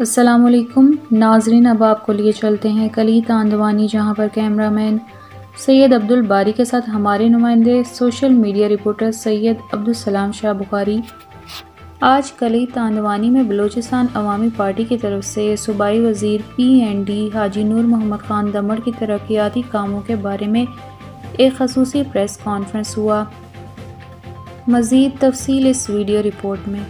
अस्सलामुअलैकुम नाजरीन, अब आपको लिए चलते हैं कली तांदवानी, जहां पर कैमरामैन सैयद अब्दुल बारी के साथ हमारे नुमाइंदे social media reporter Syed Abdul Salam Shah बुखारी आज कली तांदवानी में बलूचिस्तान अवामी पार्टी की तरफ से सूबाई वज़ीर PND हाजी नूर मोहम्मद खान दमड़ की तरक्याती कामों के बारे में एक खसूसी प्रेस कॉन्फ्रेंस हुआ। मज़ीद तफसील इस वीडियो रिपोर्ट में।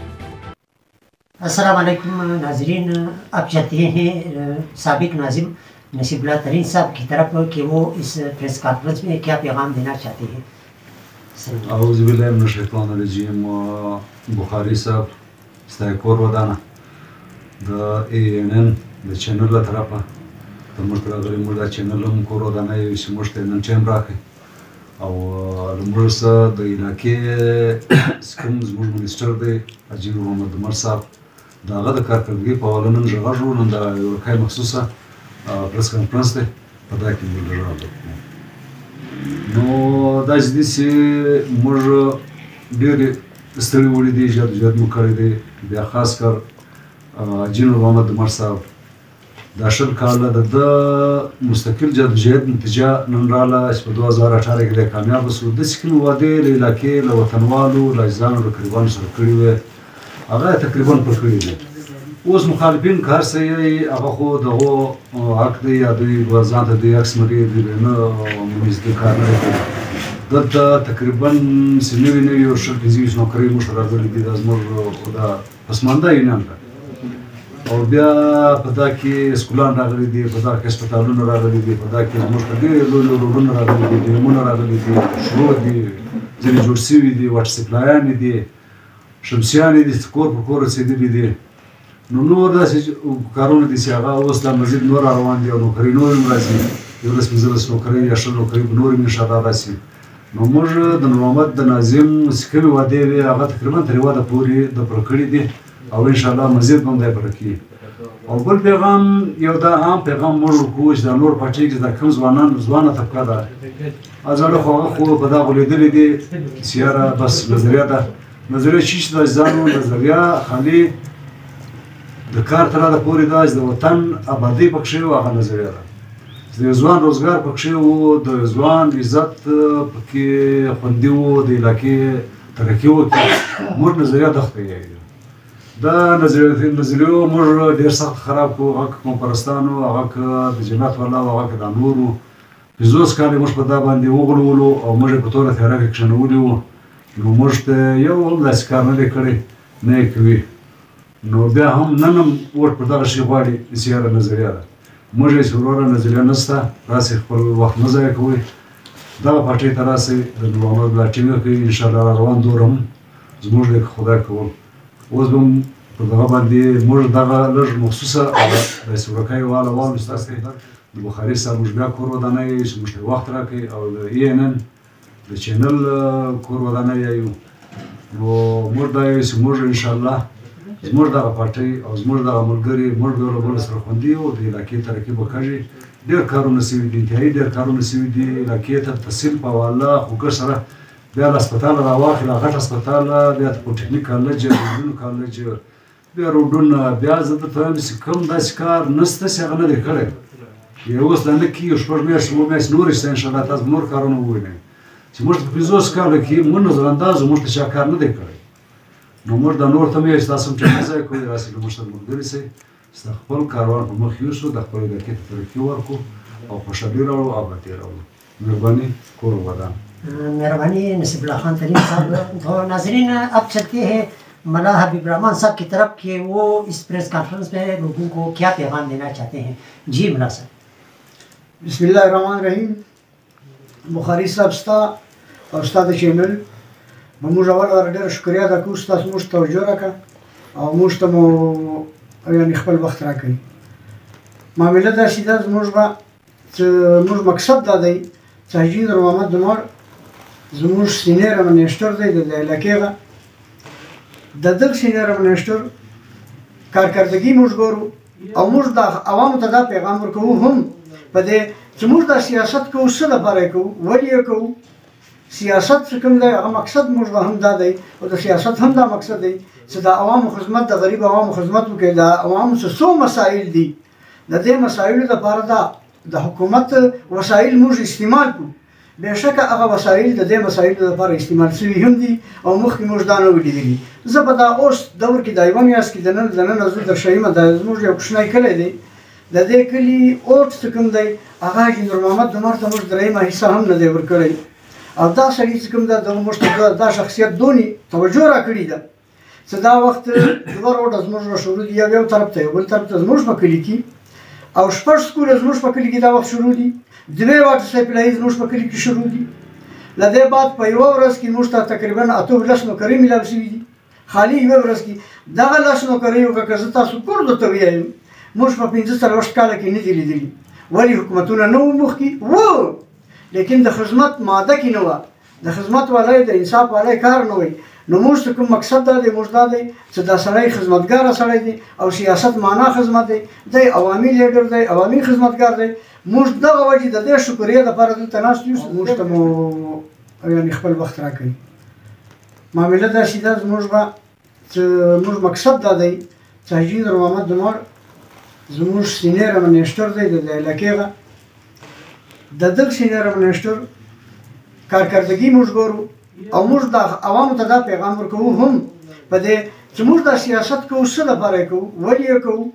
अस्सलाम वालेकुम नाजरीन, आप चाहते हैं साबिक नाज़िम नसीबुल्लाह तरीन साहब की तरफ कि वो इस प्रेस कॉन्फ्रेंस में क्या पैगाम देना चाहते हैं? अऊज़ु बिल्लाहि मिनश शैतानिर रजीम। बुखारी साहब स्तायकोर वदाना द ANN द चैनल ला तरफा त मुश्तरा गरी मुर्दा चैनल हम कोर वदाना ये मुश्ते नन टाइम राखे او لمرسا د علاقې سکم زموږ منیسټر دی حاجي محمد عمر صاحب د هغه د کارکردګۍ په حواله نن غږ وو. نن د یورکای مخصوصه پریس کانفرنس دی، په دا کې موږ راغلو. نو داسې دي چې موږ ډېرې ستړي وړي دي، جدوجہد مو کړی دی. بیا خاص کر حاجي محمد عمر صاحب دا شل کاله د مستقل جدوجہد نتیجه نن راله چې په 2018 کې د کامیاب شو. داسې کومې وعدې له علاقې له وطنوالو له عزیزانو له قریبانو سره کړي وې، هغه تقریبا پر کړي دي. اوس مخالفین که هر څه یې هغه خو د هغو حق دی، یا دوی به ځان ته دوی عکس مري دوی به نه مونځدي کار نه دی کړی. دلته تقریبا چې نوي نوي یو شل فیزیکي نوکرۍ موږ ته راغلي دي، دا زموږ دا پسمانده یونیان ده. او بیا په دا کې سکولان راغلي دي، په دا کې هسپتالونه راغلي دي، په دا کې زموږ ته ډېر لوی لوی روډونه راغلي دي، ډیمونه راغلي دي، شروع دي، ځینې جوړ شوي دي، واټر سپلایانې دي، شمسیانې دي، کور په کور رسېدلي دي. نو نور داسې کارونه دي چې هغه اوس لا مزید نور را روان دي، او نوکرۍ نور هم راځي، 11-15 نوکرۍ یا 10 نوکرۍ به نور هم انشاءالله راشي. نو موږ د نور محمد د ناظم چې کومې وعدې وې هغه تقریبا تر یوه واده پورې د پوره کړي دي، او انشاءالله مزید به هم دی پوره کړي. او بل پیغام یو دا عام پیغام موږ ورکوو چې دا نور پارټۍ کې دا کوم ځوانه طبقه ده، ازاړه خو هغه خو په دا غولېدلي دي چې یاره بس نظریه ده. نظریه چی چې د عزیزانو نظریه خالي د کار تر حده پورې ده چې د وطن ابادۍ پکښې وو، هغه نظریه ده. چې د ځوان روزګار پکښې وو، د ځوان عزت پکې خوندي وو، د علاقې ترقي وکړي. موږ نظریه دغه یې دا نظریو موږ ډېر سخت خراب کړو. هغه که قوم پرستانو، هغه که د جنت والا و، هغه که دا نورو 50 کاله موږ په دا باندې وغولولو او موږ یې په توره تیاره کې کښېنولي وو. نو موږ ته یو هم داسې کار نه دی کړی، نه یې کوي. نو بیا هم نن هم ووټ پر دغه شي غواړي چې یاره نظریه ده. موږ یې چې وروره نظریه نشته، راسئ خپل وخت مه ضایع کوئ، دغه پارټۍ ته راسئ، د نور محمد ملا ټینګه کوئ. انشاءالله را روان دور هم زموږ دی که خدای کول. اوس به هم په دغه باندې موږ دغه لږ مخصوصه داسې ورکۍ واله واورو ستاسو ته د بخاري صاحب موږ بیا کور ودانۍ یو چې موږ ته وخت راکوي، او د ANN د چینل کور ودانۍ یو. نو موږ دا یو چې موږ انشاءالله زموږ دغه پارټۍ او زموږ دغه ملګري موږ به یو له بله سره خوندي یو، د علاقې ترقي به کېږي. ډېر کارونه شوي دي، انتهایي ډېر کارونه شوي دي علاقې ته تحصیل په حواله. خو ګډ سره بیا له هسپتاله راواخلې، غټ هسپتاله، بیا د پولیټیکنیک کالج، روډونو کالج، بیا روډونه، بیا زه درته وایم چې کوم داسې کار نشته چې هغه نه دی کړی. یو اوس لا نه کېږي، 6 میاشتې 7 میاشتې نورې شته، انشاءالله تاسو به نور کارونه ووینئ چې موږ ته په 50 کاله کې موږ نظراندازو موږ ته چا کار نه دی کړی. نو موږ دا نور ته مې وایي چې تاسو هم ټیم نه ضایع کوئ، راسئ له موږ سره ملګري شئ، چې د خپل کاروان په مخ یوسو، د خپل علاقې ته ترقي ورکړو او خوشحالي راوړو، آبادي راوړو. مهرباني، کور ودان. मेहरबानी नसीबुल्लाह खान तरीन साहब। तो नाजरीन, अब चलते हैं मल्ला हबीब रहमान साहब की तरफ कि वो इस प्रेस कॉन्फ्रेंस में लोगों को क्या पैगाम देना चाहते हैं। जी मल्ला साहब। बिस्मिल्लाहिर्रहमानिर्रहीम। बुखारी साहब स्ता और उस्ताद चैनल موږ اول ډېره شکریه ادا کوو چې تاسو موږ ته توجه راکړه او موږ ته مو یعنې خپل وخت راکوي. معامله داسې ده زموږ مقصد دا دی چې حاجي نور محمد دمر زموږ سینیر منیسټر دی د علاقې هغه د دغه سینیر منیسټر کارکردګي موږ ګورو او موږ د عوامو ته دا پیغام ورکوو هم په دې چې موږ دا سیاست کوو څه لپاره یې کوو، ولې یې کوو، سیاست چې کوم دی هغه مقصد موږ هم دا دی او د سیاست هم دا مقصد دی چې د عوامو خدمت د غریب عوامو خدمت وکړي. د عوامو څه مسایل دي د دې مسایلو لپاره د حکومت وسایل موږ استعمال کړو. بېشکه هغه وسایل د دې مسایلو لپاره استعمال شوي هم دي او مخکې موږ دا نه وو لیدلي. زه په دا اوس دور کې د یوه میاشت کې دننه زه درشه یم دا زموږ یو کوچنی کلی دی د دې کلي اوټ چې کوم دی هغه حاجي نور محمد عمر ته موږ درېیمه حصه هم نه دی ورکړی او دا سړي چې کوم دی دغه موږ ته دا شخصیت دونې توجه راکړې ده چې دا وخت دوه روډه زموږ نه شروع دي یو طرف ته یو بل طرف ته زموږ په کلي کې او شپږ سکوله زموږ په کلي کې دا وخت شروع دي دوې واټر سپلای زموږ په کلي کې شروع دي. له دې بعد په یوه ورځ کې موږ ته تقریبا 18 نوکرۍ میلاو شوي دي خالي یوه ورځ کې. دغه 10 نوکریو که زه تاسو کورد ته ووایم موږ په 15 کاله کې نه دي لیدلي. ولې حکومتونه نه وو مخکې وو لیکن د خدمت ماده کې نه وه د خدمت والی د انصاف والی کار نه وی. نو موږ ته کوم مقصد دا دی موږ دا دی چې دا سړی خدمتګاره سړی دی او سیاست معنا خدمت دی عوامي لیډر دی عوامي خدمتګار دی. موږ دغه وجې د دې شکریې دپاره دلته ناست یو موږ ته مو یعنې خپل وخت راکوي. معامله داسې ده زموږ به چې موږ مقصد دا دی چې حاجي نور محمد عمر زموږ سینیر منیسټر دی د علاقې غه د دغه سینیر منیسټر کارکردګي موږ ګورو او موږ د عوامو ته دا پیغام ورکوو هم په دې چې موږ دا سیاست کوو څه لپاره یې کوو ولې یې کوو.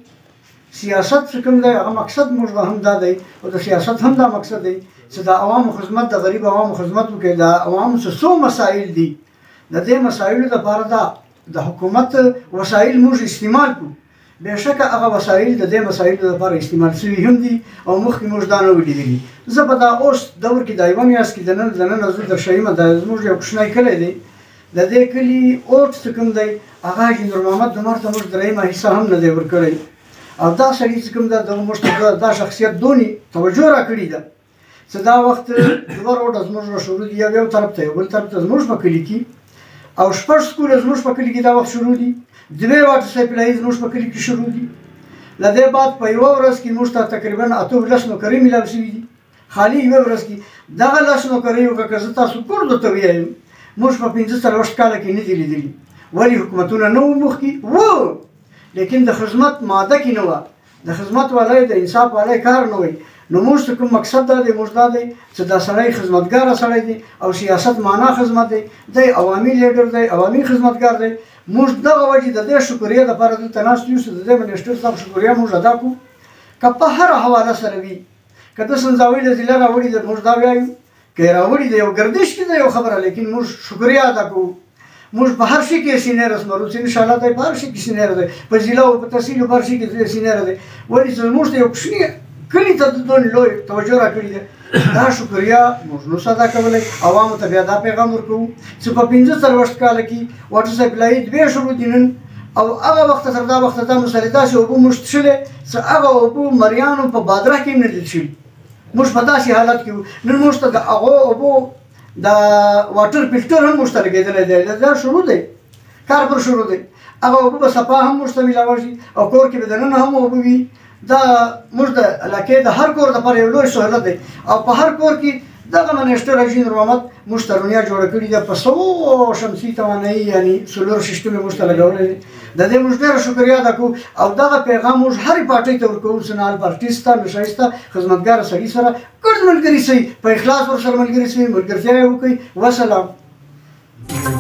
سیاست چې کوم دی هغه مقصد موږ هم دا دی او د سیاست هم دا مقصد دی چې د عوامو خدمت د غریب عوامو خدمت وکړي. د عوامو څه مسایل دي د دې مسایلو لپاره د حکومت وسایل موږ استعمال کړو. بېشکه هغه وسایل د دې مسایلو لپاره استعمال شوي هم دي او مخکې موږ دا نه وو لیدلي. زه په دا اوس دور کې د یوه میاشت کې دننه زه درشه یم دا زموږ یو کوچنی کلی دی د دې کلي اوټ چې کوم دی هغه حاجي نور محمد عمر ته موږ درېیمه حصه هم نه دی ورکړی او دا سړي چې کوم دی دغه موږ ته دا شخصیت دونې توجه راکړې ده چې دا وخت دوه روډه زموږ نه شروع دي یو طرف ته یو بل طرف ته زموږ په کلي کې او شپږ سکوله زموږ په کلي کې دا وخت شروع دي دوې واټر سپلای زموږ په کلي کې شروع دي. له دې بعد په یوه ورځ کې موږ ته تقریبا 18 نوکرۍ میلاو شوي دي خالي یوه ورځ کې. دغه 10 نوکریو که زه تاسو کورد ته ووایم موږ په 15 کاله کې نه دي لیدلي. ولې حکومتونه نه وو مخکې وو لیکن د خدمت ماده کې نه وه د خدمت والی د انصاف والی کار نه وی. نو موږ ته کوم مقصد دا دی موږ دا دی چې دا سړی خدمتګاره سړی دی او سیاست معنا خدمت دی عوامي لیډر دی عوامي خدمتګار دی. موږ دغه وجې د دې شکریې دپاره دلته ناست یو چې د دې منیسټر صاحب شکریه موږ ادا کړو. که په هره حواله سره وي که د سنځاوۍ له ضلع راوړي د موږ دا وایو که یې راوړي د یو ګردش کې د یو خبره لیکن موږ شکریه ادا کوو. موږ په هر شي کې سینیر اسمرو چې انشاءالله دی په هر شي کې سینیر دی په ضلع او په تحصیل په هر شي کې سینیر دی. ولې چې موږ ته یو کوچني کلي ته دونې لوی توجه راکړې ده دا شکریه موږ نو ادا کولی. عوامو ته بیا دا پیغام ورکوو چې په 15 کاله کې واټر سپلای دوې شروع دي نن او هغه وخت تر دا وخته دا مسلې داسې اوبه موږ څښلې چې هغه اوبه مریانو په بادره کې هم نه دي څښلي. موږ په داسې حالت کې وو نن موږ ته د هغو اوبو د واټر فلټر هم موږ ته لګېدلی دی دا شروع دی کار پر شروع دی. هغه اوبه به صفا هم موږ ته میلاوه شي او کور کې به دننه هم اوبه وي. دا موږ د علاقې د هر کور دپاره یو لوی سهولت دی او په هر کور کې دغه منیسټر حاجي نور محمد موږ ته رونیا جوړه کړې ده په 100 شمسي توانایي یعنې سولر سیسټم یې موږ ته لګولی دی. د دې موږ ډېره شکریه ادا کوو او دغه پیغام موږ هرې پارټۍ ته ورکوو چې نال پارټي شته نشه شته خدمتګاره سړي سره ګډ ملګري شئ په اخلاص ورسره ملګري شئ ملګرتیا یې وکړئ. وسلام.